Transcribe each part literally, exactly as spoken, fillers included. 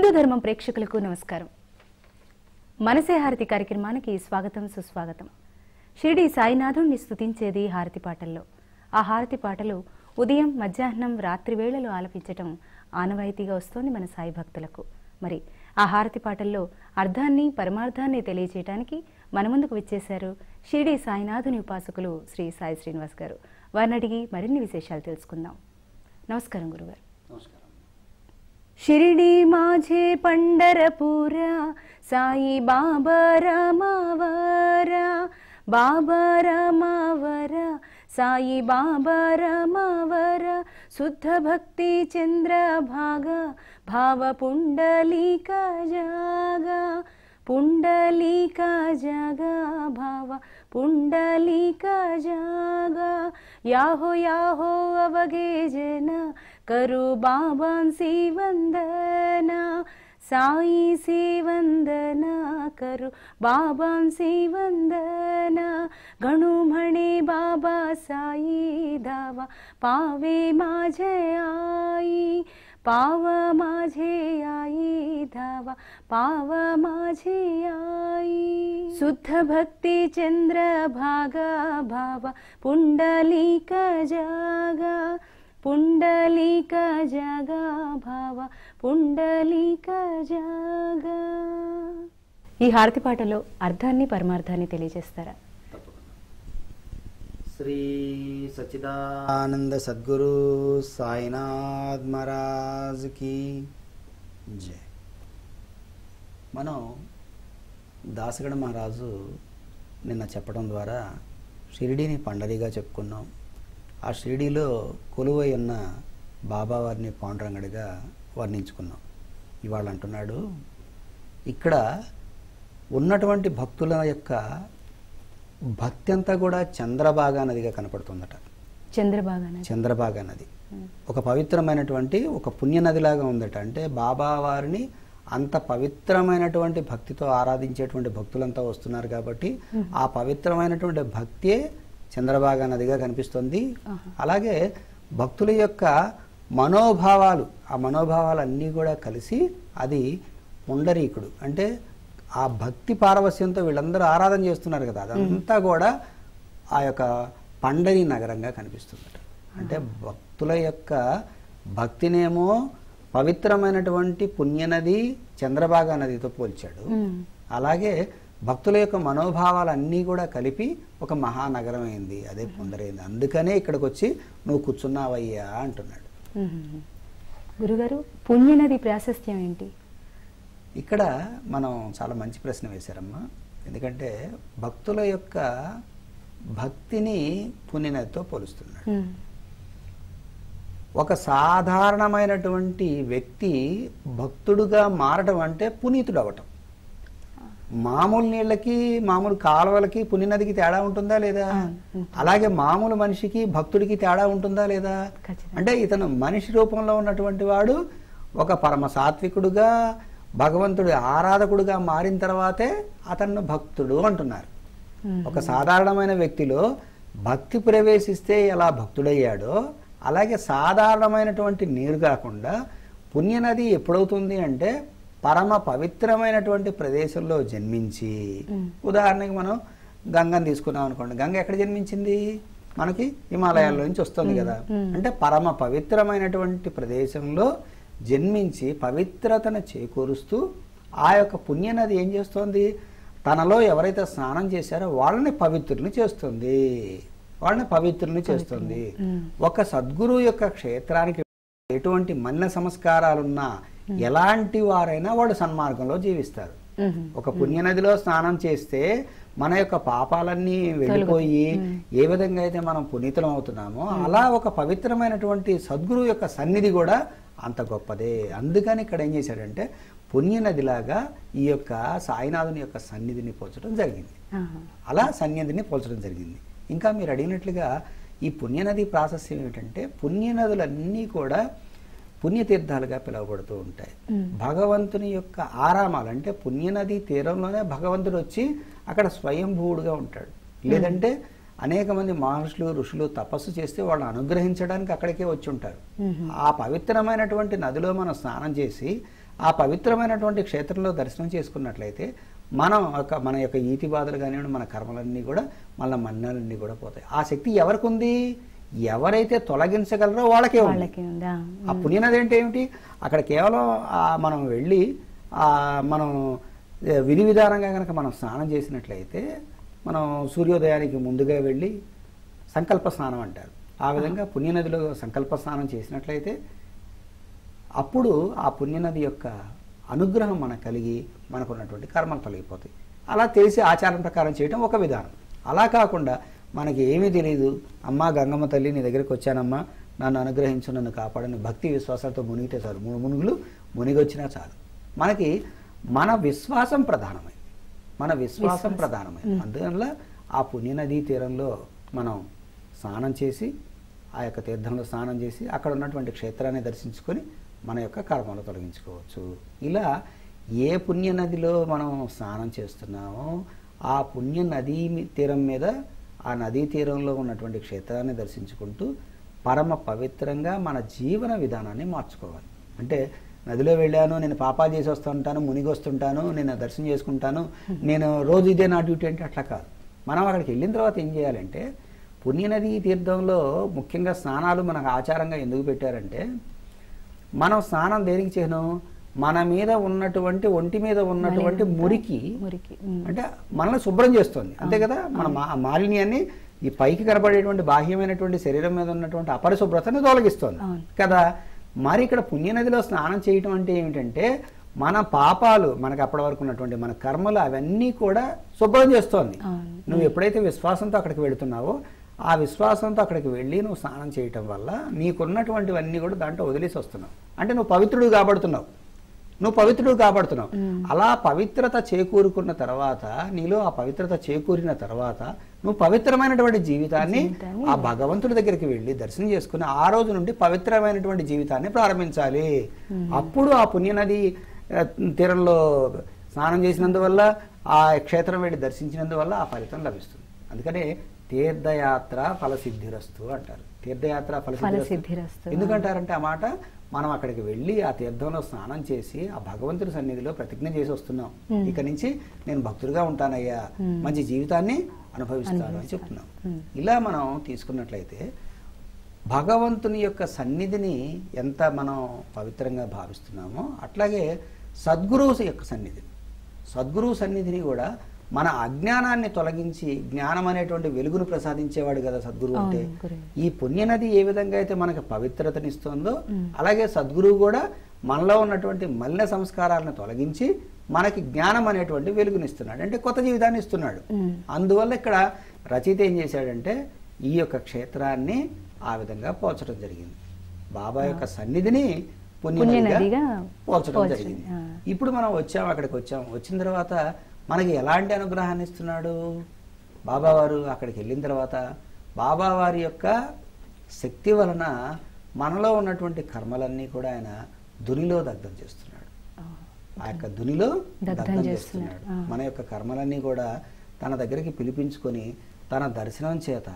హిందూ ధర్మం ప్రేక్షకులకు నమస్కారం. మనసే హారతి కార్యక్రమానికి స్వాగతం సుస్వాగతం. షిరిడి సాయినాథుణ్ణి స్తుతించేది హారతి పాటల్లో. ఆ హారతి పాటలు ఉదయం, మధ్యాహ్నం, రాత్రి వేళలో ఆలపించటం ఆనవాయితీగా వస్తోంది మన సాయి భక్తులకు. మరి ఆ హారతి పాటల్లో అర్థాన్ని, పరమార్థాన్ని తెలియజేయడానికి మన ముందుకు విచ్చేశారు షిరిడి సాయినాథుని ఉపాసకులు శ్రీ సాయి శ్రీనివాస్ గారు. వారిని అడిగి మరిన్ని విశేషాలు తెలుసుకుందాం. నమస్కారం గురుగారు. शिरडी माझे पंढरपुरा, साई बाबा रमावरा, बाबा रमावरा, साई बाबा रमावरा, शुद्ध भक्ति चंद्र भागा, भाव पुंडलिका जागा, पुंडलिका जागा, भाव पुंडलिका जागा, याहो याहो अवगे जना, करू बाबांसी वंदना, साई सी वंदना, करू बाबांसी वंदना, गणू म्हणे बाबा साई धावा, पावे माझे आई, पाव माझे आई धावा, पाव माझे आई, शुद्ध भक्ति चंद्र भागा, भावा पुंडलिका जागा, पुंडलिका जागा, भावा पुंडलिका जागा. ఈ హారతి పాటలో అర్థాన్ని, పరమార్థాన్ని తెలియజేస్తారా? శ్రీ సచ్చిదానంద సద్గురు సాయినాథ్ మహారాజ్ కి జై. మనం దాసగణ మహారాజు నిన్న చెప్పడం ద్వారా షిరిడీని పండరిగా చెప్పుకున్నాం. ఆ షిరిడీలో కొలువై ఉన్న బాబావారిని పాండురంగడిగా వర్ణించుకున్నాం. ఇవాళ అంటున్నాడు, ఇక్కడ ఉన్నటువంటి భక్తుల యొక్క భక్తి అంతా కూడా చంద్రభాగా నదిగా కనపడుతుందట. చంద్రభాగా చంద్రభాగా నది ఒక పవిత్రమైనటువంటి ఒక పుణ్యనదిలాగా ఉందట. అంటే బాబావారిని అంత పవిత్రమైనటువంటి భక్తితో ఆరాధించేటువంటి భక్తులంతా వస్తున్నారు కాబట్టి ఆ పవిత్రమైనటువంటి భక్తే చంద్రభాగా నదిగా కనిపిస్తుంది. అలాగే భక్తుల యొక్క మనోభావాలు, ఆ మనోభావాలన్నీ కూడా కలిసి అది పుండరీకుడు, అంటే ఆ భక్తి పారవస్యంతో వీళ్ళందరూ ఆరాధన చేస్తున్నారు కదా, అదంతా కూడా ఆ యొక్క పండరి నగరంగా కనిపిస్తుందట. అంటే భక్తుల యొక్క భక్తినేమో పవిత్రమైనటువంటి పుణ్యనది చంద్రభాగా నదితో పోల్చాడు. అలాగే భక్తుల యొక్క మనోభావాలన్నీ కూడా కలిపి ఒక మహానగరం అయింది, అదే పొందరైంది. అందుకనే ఇక్కడికి వచ్చి నువ్వు కూర్చున్నావయ్యా అంటున్నాడు. గురుగారు, పుణ్యనది ప్రాశస్త్యం ఏంటి? ఇక్కడ మనం చాలా మంచి ప్రశ్న వేశారమ్మా. ఎందుకంటే భక్తుల యొక్క భక్తిని పుణ్యనదితో పోలుస్తున్నాడు. ఒక సాధారణమైనటువంటి వ్యక్తి భక్తుడుగా మారటం అంటే పునీతుడు అవటం. మామూలు నీళ్ళకి, మామూలు కాలువలకి, పుణ్యనదికి తేడా ఉంటుందా లేదా? అలాగే మామూలు మనిషికి భక్తుడికి తేడా ఉంటుందా లేదా? అంటే ఇతను మనిషి రూపంలో ఉన్నటువంటి వాడు ఒక పరమ సాత్వికుడుగా, భగవంతుడి ఆరాధకుడుగా మారిన తర్వాతే అతన్ని భక్తుడు అంటున్నారు. ఒక సాధారణమైన వ్యక్తిలో భక్తి ప్రవేశిస్తే ఎలా భక్తుడయ్యాడో అలాగే సాధారణమైనటువంటి నీరు కాకుండా పుణ్యనది ఎప్పుడవుతుంది అంటే పరమ పవిత్రమైనటువంటి ప్రదేశంలో జన్మించి, ఉదాహరణకి మనం గంగను తీసుకున్నాం అనుకోండి. గంగ ఎక్కడ జన్మించింది? మనకి హిమాలయాల్లో నుంచి వస్తుంది కదా. అంటే పరమ పవిత్రమైనటువంటి ప్రదేశంలో జన్మించి పవిత్రతను చేకూరుస్తూ ఆ యొక్క పుణ్యనది ఏం చేస్తోంది? తనలో ఎవరైతే స్నానం చేశారో వాళ్ళని పవిత్రుల్ని చేస్తుంది, వాళ్ళని పవిత్రుల్ని చేస్తుంది. ఒక సద్గురువు యొక్క క్షేత్రానికి ఎటువంటి మన్న సంస్కారాలున్నా ఎలాంటి వారైనా వాళ్ళు సన్మార్గంలో జీవిస్తారు. ఒక పుణ్యనదిలో స్నానం చేస్తే మన యొక్క పాపాలన్నీ వెళ్ళిపోయి ఏ విధంగా అయితే మనం పునీతులం అవుతున్నామో అలా ఒక పవిత్రమైనటువంటి సద్గురు యొక్క సన్నిధి కూడా అంత గొప్పదే. అందుకని ఇక్కడ ఏం చేశాడంటే పుణ్యనదిలాగా ఈ యొక్క సాయినాథుని యొక్క సన్నిధిని పోల్చడం జరిగింది. అలా సన్నిధిని పోల్చడం జరిగింది. ఇంకా మీరు అడిగినట్లుగా ఈ పుణ్యనది ప్రాశస్యం ఏమిటంటే పుణ్యనదులన్నీ కూడా పుణ్యతీర్థాలుగా పిలువబడుతూ ఉంటాయి. భగవంతుని యొక్క ఆరామాలు, అంటే పుణ్యనది తీరంలోనే భగవంతుడు వచ్చి అక్కడ స్వయంభూవుడుగా ఉంటాడు. లేదంటే అనేక మంది మహర్షులు, ఋషులు తపస్సు చేస్తే వాళ్ళని అనుగ్రహించడానికి అక్కడికే వచ్చి ఉంటారు. ఆ పవిత్రమైనటువంటి నదిలో మనం స్నానం చేసి ఆ పవిత్రమైనటువంటి క్షేత్రంలో దర్శనం చేసుకున్నట్లయితే మనం ఒక మన యొక్క ఈతి బాధలు కానివ్వండి, మన కర్మలన్నీ కూడా మన మన్నాలన్నీ కూడా పోతాయి. ఆ శక్తి ఎవరికి ఉంది? ఎవరైతే తొలగించగలరో వాళ్ళకే ఉంది. వాళ్ళకి ఉందా? ఆ పుణ్యనది అంటే ఏమిటి? అక్కడ కేవలం ఆ మనం వెళ్ళి ఆ మనం విధి విధానంగా కనుక మనం స్నానం చేసినట్లయితే, మనం సూర్యోదయానికి ముందుగా వెళ్ళి సంకల్ప స్నానం అంటారు, ఆ విధంగా పుణ్యనదిలో సంకల్ప స్నానం చేసినట్లయితే అప్పుడు ఆ పుణ్యనది యొక్క అనుగ్రహం మనకు కలిగి మనకున్నటువంటి కర్మలు తొలగిపోతాయి. అలా తెలిసి ఆచారం ప్రకారం చేయటం ఒక విధానం. అలా కాకుండా మనకి ఏమీ తెలియదు, అమ్మా గంగమ్మ తల్లి నీ దగ్గరికి వచ్చానమ్మా, నన్ను అనుగ్రహించు, నన్ను కాపాడని భక్తి విశ్వాసాలతో మునిగితే చాలు. మూడు మునుగులు మునిగొచ్చినా చాలు. మనకి మన విశ్వాసం ప్రధానమైంది, మన విశ్వాసం ప్రధానమైంది. అందువల్ల ఆ పుణ్యనదీ తీరంలో మనం స్నానం చేసి, ఆ యొక్క తీర్థంలో స్నానం చేసి అక్కడ ఉన్నటువంటి క్షేత్రాన్ని దర్శించుకొని మన యొక్క కర్మలు తొలగించుకోవచ్చు. ఇలా ఏ పుణ్యనదిలో మనం స్నానం చేస్తున్నామో ఆ పుణ్య నదీ తీరం మీద, ఆ నదీ తీరంలో ఉన్నటువంటి క్షేత్రాన్ని దర్శించుకుంటూ పరమ పవిత్రంగా మన జీవన విధానాన్ని మార్చుకోవాలి. అంటే నదిలో వెళ్ళాను, నేను పాపాలు చేసి వస్తుంటాను, మునిగి వస్తుంటాను, నేను దర్శనం చేసుకుంటాను, నేను రోజు ఇదే నా డ్యూటీ అంటే అట్లా కాదు. మనం అక్కడికి వెళ్ళిన తర్వాత ఏం చేయాలంటే, పుణ్యనదీ తీర్థంలో ముఖ్యంగా స్నానాలు మనకు ఆచారంగా ఎందుకు పెట్టారంటే, మనం స్నానం దేనికి చేయను, మన మీద ఉన్నటువంటి ఒంటి మీద ఉన్నటువంటి మురికి మురికి అంటే మనల్ని శుభ్రం చేస్తుంది, అంతే కదా. మన మా- మాలిన్యాన్ని, ఈ పైకి కనబడేటువంటి బాహ్యమైనటువంటి శరీరం మీద ఉన్నటువంటి అపరిశుభ్రతను తొలగిస్తుంది కదా. మరి ఇక్కడ పుణ్యనదిలో స్నానం చేయటం అంటే ఏమిటంటే, మన పాపాలు, మనకు అప్పటి వరకు ఉన్నటువంటి మన కర్మలు అవన్నీ కూడా శుభ్రం చేస్తోంది. నువ్వు ఎప్పుడైతే విశ్వాసంతో అక్కడికి వెళుతున్నావో, ఆ విశ్వాసంతో అక్కడికి వెళ్ళి నువ్వు స్నానం చేయటం వల్ల నీకున్నటువంటివన్నీ కూడా దాంట్లో వదిలేసి వస్తున్నావు. అంటే నువ్వు పవిత్రుడు కాబడుతున్నావు, నువ్వు పవిత్రుడు కాబడుతున్నావు. అలా పవిత్రత చేకూరుకున్న తర్వాత, నీలో ఆ పవిత్రత చేకూరిన తర్వాత నువ్వు పవిత్రమైనటువంటి జీవితాన్ని ఆ భగవంతుడి దగ్గరికి వెళ్ళి దర్శనం చేసుకుని ఆ రోజు నుండి పవిత్రమైనటువంటి జీవితాన్ని ప్రారంభించాలి. అప్పుడు ఆ పుణ్యనది ఆ, తీరంలో స్నానం చేసినందువల్ల, ఆ క్షేత్రం వెళ్ళి దర్శించినందువల్ల ఆ ఫలితం లభిస్తుంది. అందుకనే తీర్థయాత్ర ఫలసిద్ధిరస్తు అంటారు. తీర్థయాత్ర ఫలసిద్ధిరస్తు ఎందుకంటారంటే, ఆ మాట మనం అక్కడికి వెళ్ళి ఆ తీర్థంలో స్నానం చేసి ఆ భగవంతుడి సన్నిధిలో ప్రతిజ్ఞ చేసి వస్తున్నాం, ఇక నుంచి నేను భక్తుడిగా ఉంటానయ్యా, మంచి జీవితాన్ని అనుభవిస్తాను అని చెప్తున్నాం. ఇలా మనం తీసుకున్నట్లయితే భగవంతుని యొక్క సన్నిధిని ఎంత మనం పవిత్రంగా భావిస్తున్నామో, అట్లాగే సద్గురువు యొక్క సన్నిధి, సద్గురువు సన్నిధిని కూడా మన అజ్ఞానాన్ని తొలగించి జ్ఞానం అనేటువంటి వెలుగును ప్రసాదించేవాడు కదా సద్గురువు అంటే. ఈ పుణ్యనది ఏ విధంగా అయితే మనకు పవిత్రతనిస్తుందో, అలాగే సద్గురువు కూడా మనలో ఉన్నటువంటి మలిన సంస్కారాలను తొలగించి మనకి జ్ఞానం అనేటువంటి వెలుగునిస్తున్నాడు, అంటే కొత్త జీవితాన్ని ఇస్తున్నాడు. అందువల్ల ఇక్కడ రచయిత ఏం చేశాడంటే, ఈ యొక్క క్షేత్రాన్ని ఆ విధంగా పోల్చడం జరిగింది. బాబా యొక్క సన్నిధిని పుణ్యనదిగా పోల్చడం జరిగింది. ఇప్పుడు మనం వచ్చాం, అక్కడికి వచ్చాం. వచ్చిన తర్వాత మనకి ఎలాంటి అనుగ్రహాన్ని ఇస్తున్నాడు బాబావారు? అక్కడికి వెళ్ళిన తర్వాత బాబావారి యొక్క శక్తి వలన మనలో ఉన్నటువంటి కర్మలన్నీ కూడా ఆయన దునిలో దగ్ధం చేస్తున్నాడు. ఆ యొక్క దునిలో దగ్ధం చేస్తున్నాడు. మన యొక్క కర్మలన్నీ కూడా తన దగ్గరికి పిలిపించుకొని తన దర్శనం చేత,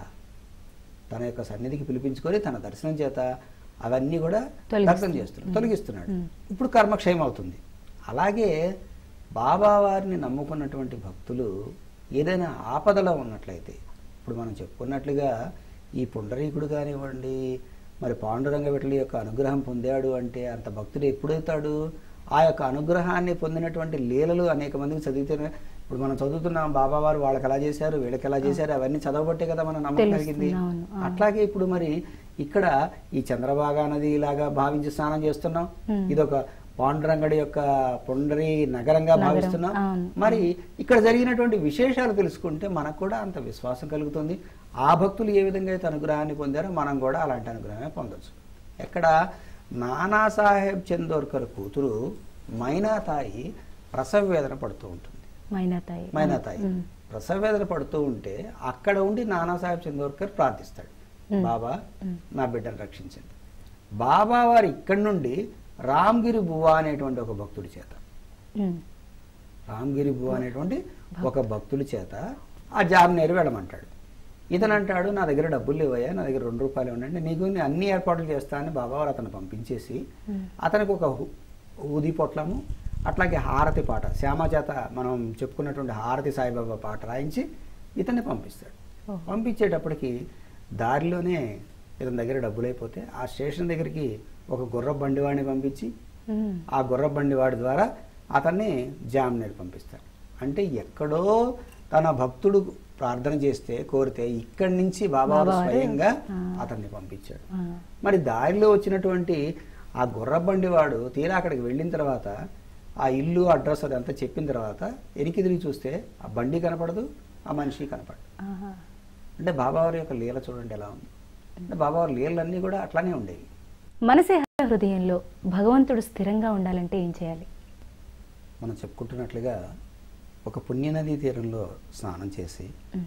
తన యొక్క సన్నిధికి పిలిపించుకొని తన దర్శనం చేత అవన్నీ కూడా దగ్ధం చేస్తున్నాడు, తొలగిస్తున్నాడు. ఇప్పుడు కర్మక్షయం అవుతుంది. అలాగే బాబావారిని నమ్ముకున్నటువంటి భక్తులు ఏదైనా ఆపదలో ఉన్నట్లయితే, ఇప్పుడు మనం చెప్పుకున్నట్లుగా ఈ పుండరీకుడు కానివ్వండి, మరి పాండురంగ విఠల యొక్క అనుగ్రహం పొందాడు అంటే అంత భక్తుడు ఎప్పుడవుతాడు? ఆ యొక్క అనుగ్రహాన్ని పొందినటువంటి లీలలు అనేక మందికి చదివితే, ఇప్పుడు మనం చదువుతున్నాం బాబావారు వాళ్ళకి ఎలా చేశారు, వీళ్ళకి ఎలా చేశారు, అవన్నీ చదవబట్టే కదా మనం నమ్మకం కలిగింది. అట్లాగే ఇప్పుడు మరి ఇక్కడ ఈ చంద్రభాగా నది ఇలాగా భావించి స్నానం చేస్తున్నాం, ఇదొక పాండురంగడి యొక్క పుండరి నగరంగా భావిస్తున్నాం. మరి ఇక్కడ జరిగినటువంటి విశేషాలు తెలుసుకుంటే మనకు కూడా అంత విశ్వాసం కలుగుతుంది. ఆ భక్తులు ఏ విధంగా అయితే అనుగ్రహాన్ని పొందారో మనం కూడా అలాంటి అనుగ్రహమే పొందొచ్చు. ఎక్కడ నానాసాహెబ్ చందోర్కర్ కూతురు మైనాతాయి ప్రసవ వేదన పడుతూ ఉంటుంది. మైనాతాయి మైనాతాయి ప్రసవ వేదన పడుతూ ఉంటే అక్కడ ఉండి నానాసాహెబ్ చందోర్కర్ ప్రార్థిస్తాడు, బాబా నా బిడ్డను రక్షించండి. బాబా వారు ఇక్కడి నుండి రామ్గిరి బువ్వా అనేటువంటి ఒక భక్తుడి చేత, రామ్గిరి బువ్వా అనేటువంటి ఒక భక్తుడి చేత ఆ జామ్నేరు వెళ్ళమంటాడు. ఇతను అంటాడు, నా దగ్గర డబ్బులు లేవయ్యా, నా దగ్గర రెండు రూపాయలు ఉండండి, నీకు అన్ని ఏర్పాట్లు చేస్తా అని బాబావారు అతను పంపించేసి అతనికి ఒక ఊది పొట్లము, అట్లాగే హారతి పాట శ్యామ చేత మనం చెప్పుకున్నటువంటి హారతి సాయిబాబా పాట రాయించి ఇతన్ని పంపిస్తాడు. పంపించేటప్పటికి దారిలోనే ఇతని దగ్గర డబ్బులు అయిపోతే ఆ స్టేషన్ దగ్గరికి ఒక గుర్ర బండివాడిని పంపించి ఆ గుర్ర బండివాడి ద్వారా అతన్ని జామ్నేర్ పంపిస్తాడు. అంటే ఎక్కడో తన భక్తుడు ప్రార్థన చేస్తే కోరితే ఇక్కడి నుంచి బాబా స్వయంగా అతన్ని పంపించాడు. మరి దారిలో వచ్చినటువంటి ఆ గుర్ర బండివాడు తీరా అక్కడికి వెళ్ళిన తర్వాత ఆ ఇల్లు అడ్రస్ అదంతా చెప్పిన తర్వాత వెనక్కి తిరిగి చూస్తే ఆ బండి కనపడదు, ఆ మనిషి కనపడదు. అంటే బాబావారి యొక్క లీల చూడండి ఎలా ఉంది. అంటే బాబావారి లీలన్నీ కూడా అట్లానే ఉండేవి. మనసే హృదయంలో భగవంతుడు స్థిరంగా ఉండాలంటే ఏం చేయాలి? మనం చెప్పుకుంటున్నట్లుగా ఒక పుణ్యనదీ తీరంలో స్నానం చేసి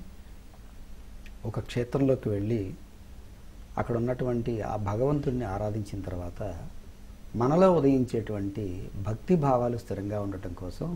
ఒక క్షేత్రంలోకి వెళ్ళి అక్కడ ఉన్నటువంటి ఆ భగవంతుడిని ఆరాధించిన తర్వాత మనలో ఉదయించేటువంటి భక్తి భావాలు స్థిరంగా ఉండటం కోసం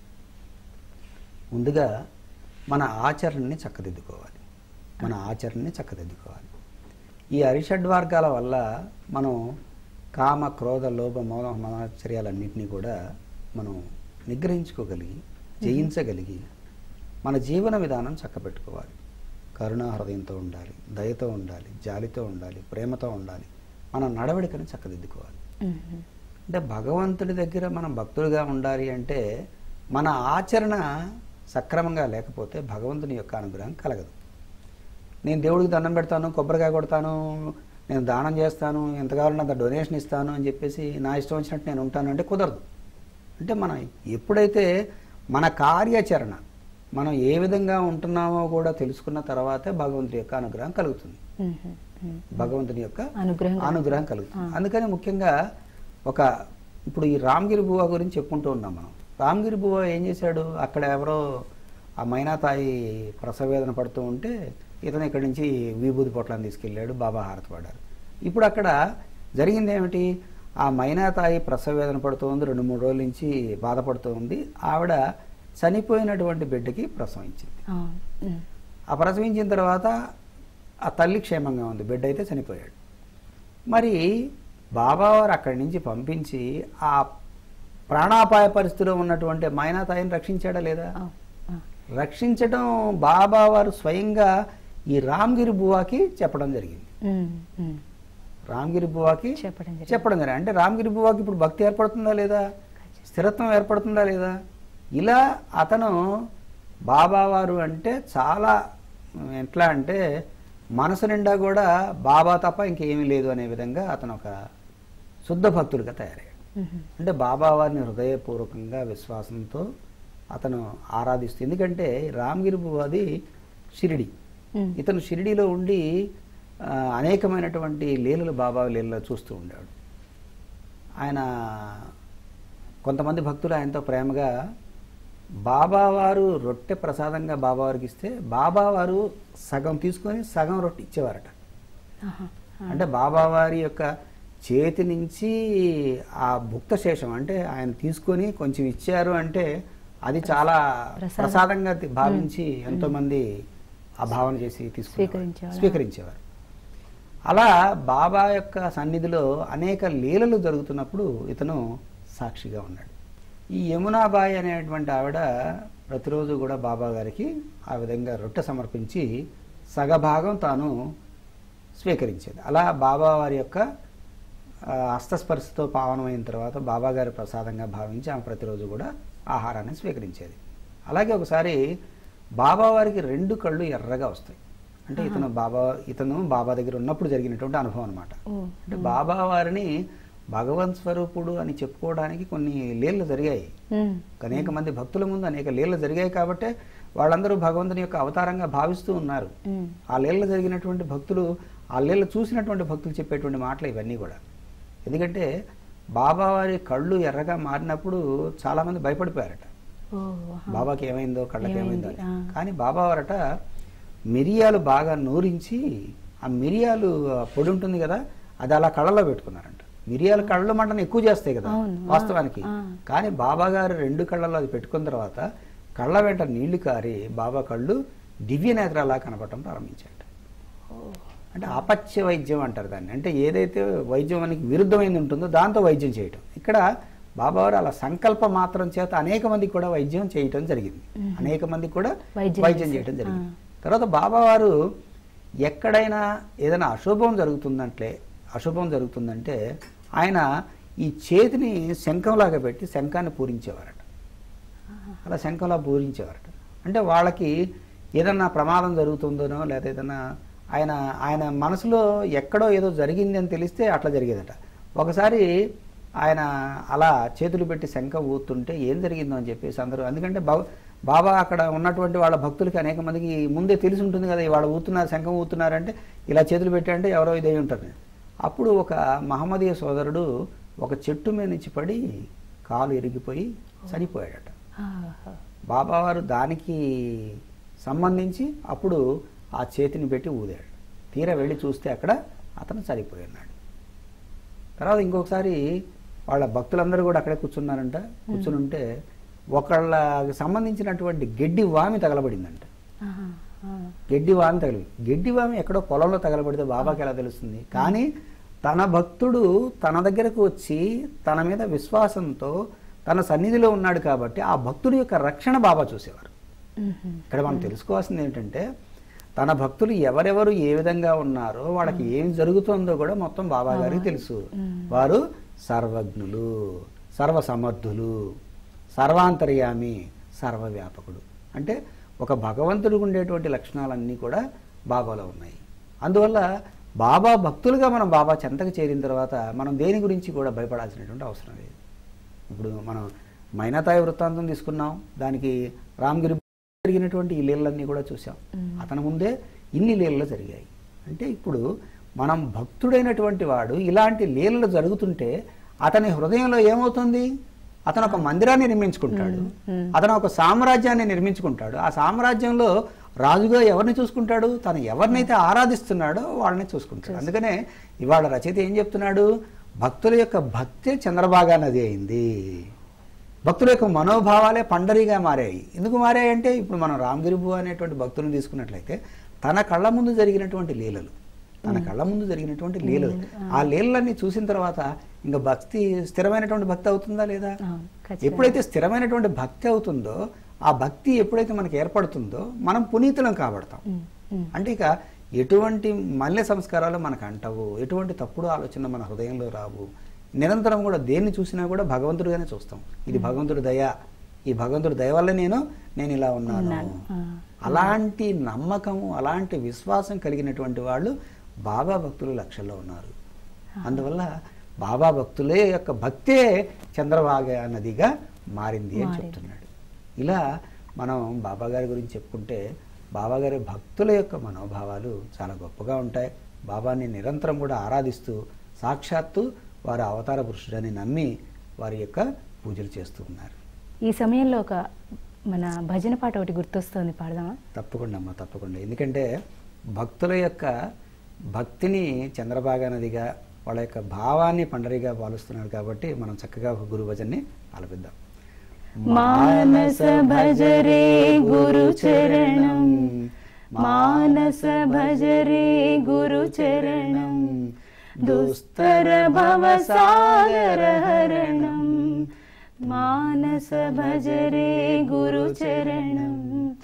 ముందుగా మన ఆచరణని చక్కదిద్దుకోవాలి. మన ఆచరణని చక్కదిద్దుకోవాలి. ఈ అరిషడ్వర్గాల వల్ల మనం కామ క్రోధ లోభ మోహ మమాచర్యాలన్నింటినీ కూడా మనం నిగ్రహించుకోగలిగి జయించగలిగి మన జీవన విధానం చక్కబెట్టుకోవాలి. కరుణా హృదయంతో ఉండాలి, దయతో ఉండాలి, జాలితో ఉండాలి, ప్రేమతో ఉండాలి. మన నడవడికని చక్కదిద్దుకోవాలి. అంటే భగవంతుడి దగ్గర మనం భక్తులుగా ఉండాలి అంటే మన ఆచరణ సక్రమంగా లేకపోతే భగవంతుని యొక్క అనుగ్రహం కలగదు. నేను దేవుడికి దండం పెడతాను, కొబ్బరికాయ కొడతాను, నేను దానం చేస్తాను, ఎంత కావాలంటే అంత డొనేషన్ ఇస్తాను అని చెప్పేసి నా ఇష్టం వచ్చినట్టు నేను ఉంటాను అంటే కుదరదు. అంటే మనం ఎప్పుడైతే మన కార్యాచరణ మనం ఏ విధంగా ఉంటున్నామో కూడా తెలుసుకున్న తర్వాతే భగవంతుడి యొక్క అనుగ్రహం కలుగుతుంది. భగవంతుని యొక్క అనుగ్రహం అనుగ్రహం కలుగుతుంది. అందుకని ముఖ్యంగా ఒక ఇప్పుడు ఈ రామగిరి బువ్వ గురించి చెప్పుకుంటూ ఉన్నాం మనం. రామగిరి బువ్వ ఏం చేశాడు, అక్కడ ఎవరో ఆ మైనాతాయి ప్రసవేదన పడుతూ ఉంటే ఇతను ఇక్కడి నుంచి విభూతి పొట్లాన్ని తీసుకెళ్ళాడు, బాబా హారతి పడ్డారు. ఇప్పుడు అక్కడ జరిగింది ఏమిటి, ఆ మైనాతాయి ప్రసవేదన పడుతూ ఉంది, రెండు మూడు రోజుల నుంచి బాధపడుతూ ఉంది. ఆవిడ చనిపోయినటువంటి బిడ్డకి ప్రసవించింది. ఆ ప్రసవించిన తర్వాత ఆ తల్లి క్షేమంగా ఉంది, బిడ్డ అయితే చనిపోయాడు. మరి బాబావారు అక్కడి నుంచి పంపించి ఆ ప్రాణాపాయ పరిస్థితిలో ఉన్నటువంటి మైనాతాయిని రక్షించాడా లేదా? రక్షించడం బాబావారు స్వయంగా ఈ రామగిరి బువ్వాకి చెప్పడం జరిగింది. రామగిరి బువ్వాకి చెప్పడం జరిగింది. అంటే రామగిరి బువ్వాకి ఇప్పుడు భక్తి ఏర్పడుతుందా లేదా, స్థిరత్వం ఏర్పడుతుందా లేదా? ఇలా అతను బాబావారు అంటే చాలా ఎట్లా అంటే మనసు నిండా కూడా బాబా తప్ప ఇంకేమీ లేదు అనే విధంగా అతను ఒక శుద్ధ భక్తుడిగా తయారయ్యాడు. అంటే బాబావారిని హృదయపూర్వకంగా విశ్వాసంతో అతను ఆరాధిస్తూ, ఎందుకంటే రామగిరి బువ్వాది షిరిడి, ఇతను షిరిడిలో ఉండి అనేకమైనటువంటి లీలలు బాబా లీలలో చూస్తూ ఉండేవాడు. ఆయన కొంతమంది భక్తులు ఆయనతో ప్రేమగా బాబావారు రొట్టె ప్రసాదంగా బాబావారికి ఇస్తే బాబావారు సగం తీసుకొని సగం రొట్టె ఇచ్చేవారట. అంటే బాబావారి యొక్క చేతి నుంచి ఆ భుక్త శేషం అంటే ఆయన తీసుకొని కొంచెం ఇచ్చారు అంటే అది చాలా ప్రసాదంగా భావించి ఎంతో మంది ఆ భావన చేసి తీసుకుని స్వీకరించేవారు. అలా బాబా యొక్క సన్నిధిలో అనేక లీలలు జరుగుతున్నప్పుడు ఇతను సాక్షిగా ఉన్నాడు. ఈ యమునాబాయి అనేటువంటి ఆవిడ ప్రతిరోజు కూడా బాబా గారికి ఆ విధంగా రొట్టె సమర్పించి సగభాగం తాను స్వీకరించేది. అలా బాబా వారి యొక్క హస్తస్పర్శతో పావనమైన తర్వాత బాబా గారి ప్రసాదంగా భావించి ఆమె ప్రతిరోజు కూడా ఆహారాన్ని స్వీకరించేది. అలాగే ఒకసారి బాబా వారికి రెండు కళ్ళు ఎర్రగా వస్తాయి. అంటే ఇతను బాబా ఇతను బాబా దగ్గర ఉన్నప్పుడు జరిగినటువంటి అనుభవం అనమాట. అంటే బాబా వారిని భగవంత్ స్వరూపుడు అని చెప్పుకోవడానికి కొన్ని లీలలు జరిగాయి. అనేక మంది భక్తుల ముందు అనేక లీలలు జరిగాయి కాబట్టి వాళ్ళందరూ భగవంతుని యొక్క అవతారంగా భావిస్తూ ఉన్నారు. ఆ లీలలు జరిగినటువంటి భక్తులు, ఆ లీలలు చూసినటువంటి భక్తులు చెప్పేటువంటి మాటలు ఇవన్నీ కూడా. ఎందుకంటే బాబా వారి కళ్ళు ఎర్రగా మారినప్పుడు చాలా మంది భయపడిపోయారట, బాబాకి ఏమైందో కళ్ళకి ఏమైందో. కానీ బాబా వారట మిరియాలు బాగా నూరించి ఆ మిరియాలు పొడి ఉంటుంది కదా, అది అలా కళ్ళలో పెట్టుకున్నారంట. మిరియాలు కళ్ళలో మంటను ఎక్కువ చేస్తాయి కదా వాస్తవానికి. కానీ బాబా గారు రెండు కళ్ళలో అది పెట్టుకున్న తర్వాత కళ్ళ వెంట నీళ్లు కారి బాబా కళ్ళు దివ్య నేత్రాలా కనపడటం ప్రారంభించాడు. అంటే ఆపత్య వైద్యం అంటారు దాన్ని. అంటే ఏదైతే వైద్యం మనకి విరుద్ధమైంది ఉంటుందో దాంతో వైద్యం చేయటం. ఇక్కడ బాబావారు అలా సంకల్ప మాత్రం చేత అనేక మందికి కూడా వైద్యం చేయటం జరిగింది. అనేక మందికి కూడా వైద్యం చేయటం జరిగింది. తర్వాత బాబావారు ఎక్కడైనా ఏదైనా అశుభం జరుగుతుందంటే అశుభం జరుగుతుందంటే ఆయన ఈ చేతిని శంఖంలాగా పెట్టి శంఖాన్ని పూరించేవారట. అలా శంఖంలా పూరించేవారట. అంటే వాళ్ళకి ఏదన్నా ప్రమాదం జరుగుతుందనో లేదా ఏదైనా ఆయన ఆయన మనసులో ఎక్కడో ఏదో జరిగింది అని తెలిస్తే అట్లా జరిగేదట. ఒకసారి ఆయన అలా చేతులు పెట్టి శంఖం ఊతుంటే ఏం జరిగిందో అని చెప్పేసి అందరూ, ఎందుకంటే బాబా అక్కడ ఉన్నటువంటి వాళ్ళ భక్తులకి అనేక మందికి ముందే తెలిసి ఉంటుంది కదా, వాళ్ళు ఊతున్నారు శంఖం ఊతున్నారంటే ఇలా చేతులు పెట్టారంటే ఎవరో ఇదే ఉంటారు. అప్పుడు ఒక మహమ్మదీయ సోదరుడు ఒక చెట్టు మీద నుంచి పడి కాలు ఇరిగిపోయి చనిపోయాడట. బాబావారు దానికి సంబంధించి అప్పుడు ఆ చేతిని పెట్టి ఊదాడు. తీరా వెళ్ళి చూస్తే అక్కడ అతను చనిపోయి ఉన్నాడు. తర్వాత ఇంకొకసారి వాళ్ళ భక్తులందరూ కూడా అక్కడే కూర్చున్నారంట. కూర్చుని ఉంటే ఒకళ్ళకి సంబంధించినటువంటి గడ్డి వామి తగలబడిందంట. గడ్డి వామి తగలి గడ్డి వామి ఎక్కడో పొలంలో తగలబడితే బాబాకి ఎలా తెలుస్తుంది? కానీ తన భక్తుడు తన దగ్గరకు వచ్చి తన మీద విశ్వాసంతో తన సన్నిధిలో ఉన్నాడు కాబట్టి ఆ భక్తుడి యొక్క రక్షణ బాబా చూసేవారు. ఇక్కడ మనం తెలుసుకోవాల్సింది ఏంటంటే తన భక్తులు ఎవరెవరు ఏ విధంగా ఉన్నారో వాళ్ళకి ఏం జరుగుతుందో కూడా మొత్తం బాబా గారికి తెలుసు. వారు సర్వజ్ఞులు, సర్వసమర్థులు, సర్వాంతర్యామి, సర్వవ్యాపకుడు. అంటే ఒక భగవంతుడికి ఉండేటువంటి లక్షణాలన్నీ కూడా బాబాలో ఉన్నాయి. అందువల్ల బాబా భక్తులుగా మనం బాబా చెంతకు చేరిన తర్వాత మనం దేని గురించి కూడా భయపడాల్సినటువంటి అవసరం లేదు. ఇప్పుడు మనం మైనాతాయి వృత్తాంతం తీసుకున్నాం, దానికి రామగిరి జరిగినటువంటి ఈ లీలలన్నీ కూడా చూసాం. అతని ముందే ఇన్ని లీలలు జరిగాయి. అంటే ఇప్పుడు మనం భక్తుడైనటువంటి వాడు ఇలాంటి లీలలు జరుగుతుంటే అతని హృదయంలో ఏమవుతుంది? అతను ఒక మందిరాన్ని నిర్మించుకుంటాడు, అతను ఒక సామ్రాజ్యాన్ని నిర్మించుకుంటాడు. ఆ సామ్రాజ్యంలో రాజుగా ఎవరిని చూసుకుంటాడు? తను ఎవరినైతే ఆరాధిస్తున్నాడో వాళ్ళని చూసుకుంటాడు. అందుకనే ఇవాళ రచయిత ఏం చెప్తున్నాడు? భక్తుల యొక్క భక్తే చంద్రభాగా నది అయింది. భక్తుల యొక్క మనోభావాలే పండరిగా మారాయి. ఎందుకు మారాయి అంటే ఇప్పుడు మనం రామగిరిబు అనేటువంటి భక్తులను తీసుకున్నట్లయితే తన కళ్ళ ముందు జరిగినటువంటి లీలలు తన కళ్ళ ముందు జరిగినటువంటి లీలలు ఆ లీలలన్నీ చూసిన తర్వాత ఇంకా భక్తి స్థిరమైనటువంటి భక్తి అవుతుందా లేదా? ఎప్పుడైతే స్థిరమైనటువంటి భక్తి అవుతుందో ఆ భక్తి ఎప్పుడైతే మనకి ఏర్పడుతుందో మనం పునీతులం కాబడతాం. అంటే ఇక ఎటువంటి మల్లె సంస్కారాలు మనకు అంటవు, ఎటువంటి తప్పుడు ఆలోచన మన హృదయంలో రావు. నిరంతరం కూడా దేన్ని చూసినా కూడా భగవంతుడిగానే చూస్తాం. ఇది భగవంతుడి దయ, ఈ భగవంతుడి దయ వల్ల నేను నేను ఇలా ఉన్నాను. అలాంటి నమ్మకము, అలాంటి విశ్వాసం కలిగినటువంటి వాళ్ళు బాబా భక్తులు లక్షల్లో ఉన్నారు. అందువల్ల బాబా భక్తులే యొక్క భక్తే చంద్రభాగా నదిగా మారింది అని చెప్తున్నాడు. ఇలా మనం బాబా గారి గురించి చెప్పుకుంటే బాబా గారి భక్తుల యొక్క మనోభావాలు చాలా గొప్పగా ఉంటాయి. బాబాని నిరంతరం కూడా ఆరాధిస్తూ సాక్షాత్తు వారి అవతార పురుషుడని నమ్మి వారి యొక్క పూజలు చేస్తూ ఉన్నారు. ఈ సమయంలో ఒక మన భజన పాట ఒకటి గుర్తొస్తుంది, పాడదామా? తప్పకుండా అమ్మా, తప్పకుండా. ఎందుకంటే భక్తుల యొక్క భక్తిని చంద్రభాగా నదిగా, వాళ్ళ యొక్క భావాన్ని పండరిగా పాలుస్తున్నారు కాబట్టి మనం చక్కగా ఒక గురు భజన్ని ఆలపిద్దాం. మానస భజరే గురు చరణం, మానస భజరే గురు చరణం, దుస్తర భవ సాగర హరణం. మానస భజరే గురు చరణం,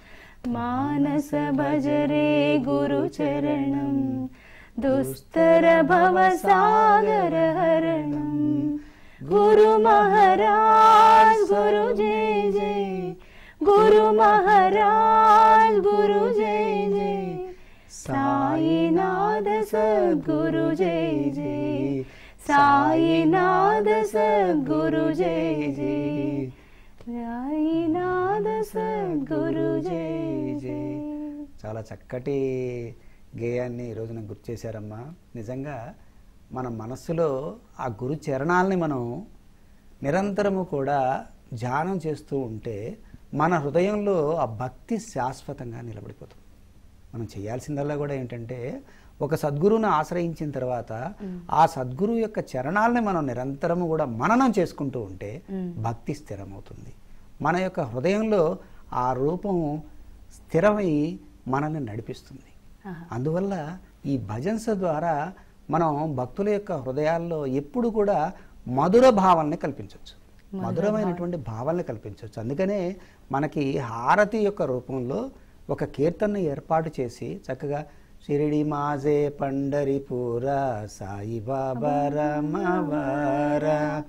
మానస భజరే గురు చరణం, దుస్తర భవ సాగర హరణం. గురు మహారాజ్ గురు జయ జయ, గురు మహారాజ్ గురు జయ జయ, సాయినాథ సద్గురు జయ జయ, సాయినాథ సద్గురు జయ జయ, సాయినాథ సద్గురు జయ జయ. చాలా చక్కటి గేయాన్ని ఈరోజు నాకు గుర్తు చేశారమ్మా. నిజంగా మన మనస్సులో ఆ గురు చరణాలని మనం నిరంతరము కూడా ధ్యానం చేస్తూ ఉంటే మన హృదయంలో ఆ భక్తి శాశ్వతంగా నిలబడిపోతుంది. మనం చేయాల్సిందల్లా కూడా ఏంటంటే ఒక సద్గురువును ఆశ్రయించిన తర్వాత ఆ సద్గురు యొక్క చరణాలని మనం నిరంతరము కూడా మననం చేసుకుంటూ ఉంటే భక్తి స్థిరమవుతుంది. మన యొక్క హృదయంలో ఆ రూపం స్థిరమై మనల్ని నడిపిస్తుంది. అందువల్ల ఈ భజన్స్ ద్వారా మనం భక్తుల యొక్క హృదయాల్లో ఎప్పుడు కూడా మధుర భావాలని కల్పించవచ్చు. మధురమైనటువంటి భావాలను కల్పించవచ్చు. అందుకనే మనకి హారతి యొక్క రూపంలో ఒక కీర్తనను ఏర్పాటు చేసి చక్కగా షిరిడి మాజే పండరిపూర సాయిబాబా రమవర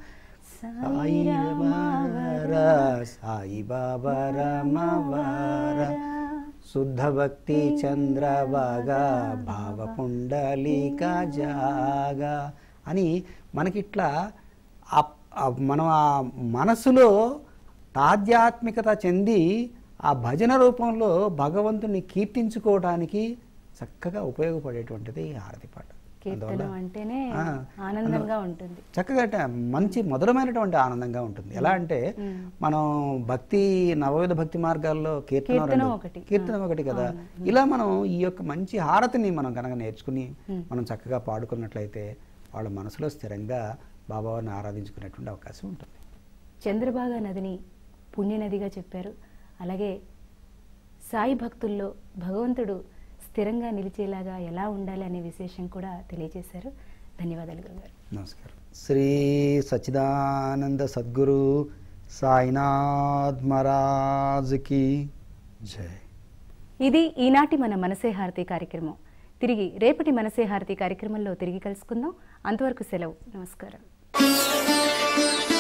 సాయిబాబా సాయిబాబా రమవర శుద్ధ భక్తి చంద్రబాగా భావ పుండలిక జాగా అని మనకిట్లా మనం ఆ మనసులో ఆధ్యాత్మికత చెంది ఆ భజన రూపంలో భగవంతుని కీర్తించుకోవడానికి చక్కగా ఉపయోగపడేటువంటిది ఈ హారతి పాట. కీర్తనం అంటేనే ఆనందంగా ఉంటుంది, చక్కగా మంచి మధురమైనటువంటి ఆనందంగా ఉంటుంది. ఎలా అంటే మనం భక్తి నవవిధ భక్తి మార్గాల్లో కీర్తన ఒకటి కీర్తనం ఒకటి కదా. ఇలా మనం ఈ యొక్క మంచి హారతిని మనం కనుక నేర్చుకుని మనం చక్కగా పాడుకున్నట్లయితే వాళ్ళ మనసులో స్థిరంగా బాబావారిని ఆరాధించుకునేటువంటి అవకాశం ఉంటుంది. చంద్రభాగా నదిని పుణ్యనదిగా చెప్పారు. అలాగే సాయి భక్తుల్లో భగవంతుడు స్థిరంగా నిలిచేలాగా ఎలా ఉండాలి అనే విశేషం కూడా తెలియజేశారు. ధన్యవాదాలు గురుగారు. నమస్కారం. శ్రీ సచ్చిదానంద సద్గురు సాయినాథ్ మహారాజ్ కి జై. ఇది ఈనాటి మన మనసే హారతి కార్యక్రమం. తిరిగి రేపటి మనసే హారతి కార్యక్రమంలో తిరిగి కలుసుకుందాం. అంతవరకు సెలవు. నమస్కారం.